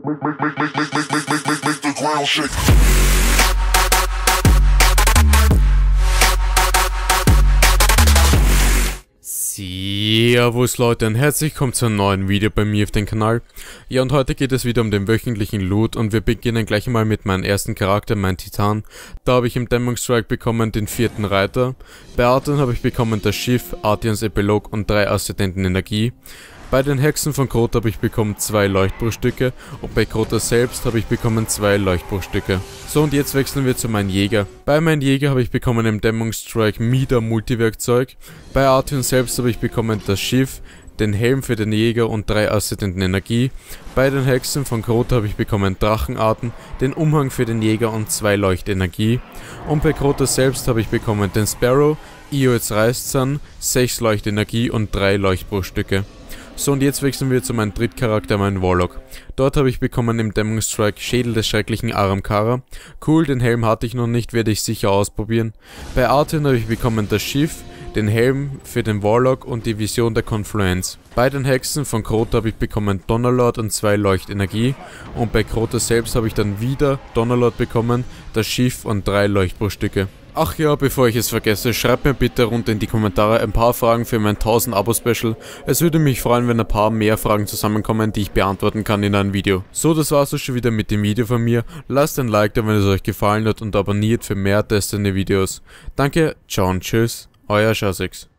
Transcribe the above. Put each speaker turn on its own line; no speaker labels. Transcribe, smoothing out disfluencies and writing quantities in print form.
Make the ground shake.
Servus Leute und herzlich willkommen zu einem neuen Video bei mir auf dem Kanal. Ja, und heute geht es wieder um den wöchentlichen Loot und wir beginnen gleich mal mit meinem ersten Charakter, mein Titan. Da habe ich im Dämmerungsstrike bekommen den 4. Reiter. Bei Arthur habe ich bekommen das Schiff, Artions Epilog und 3 Aszendenten Energie. Bei den Hexen von Crota habe ich bekommen 2 Leuchtbruchstücke und bei Crota selbst habe ich bekommen 2 Leuchtbruchstücke. So, und jetzt wechseln wir zu meinem Jäger. Bei meinem Jäger habe ich bekommen im Dämmerungsstrike Mida Multiwerkzeug. Bei Artion selbst habe ich bekommen das Schiff, den Helm für den Jäger und 3 Aszendenten Energie. Bei den Hexen von Crota habe ich bekommen Drachenarten, den Umhang für den Jäger und 2 Leuchtenergie. Und bei Crota selbst habe ich bekommen den Sparrow, Iots Reißzahn, 6 Leuchtenergie und 3 Leuchtbruchstücke. So, und jetzt wechseln wir zu meinem Drittcharakter, meinem Warlock. Dort habe ich bekommen im Dämmerungsstrike Schädel des schrecklichen Aramkara. Cool, den Helm hatte ich noch nicht, werde ich sicher ausprobieren. Bei Arthur habe ich bekommen das Schiff, den Helm für den Warlock und die Vision der Konfluenz. Bei den Hexen von Crota habe ich bekommen Donnerlord und 2 Leuchtenergie. Und bei Crota selbst habe ich dann wieder Donnerlord bekommen, das Schiff und 3 Leuchtbruchstücke. Ach ja, bevor ich es vergesse, schreibt mir bitte runter in die Kommentare ein paar Fragen für mein 1000 Abo-Special. Es würde mich freuen, wenn ein paar mehr Fragen zusammenkommen, die ich beantworten kann in einem Video. So, das war's auch schon wieder mit dem Video von mir. Lasst ein Like da, wenn es euch gefallen hat und abonniert für mehr Destiny-Videos. Danke, ciao und tschüss, euer Shazix.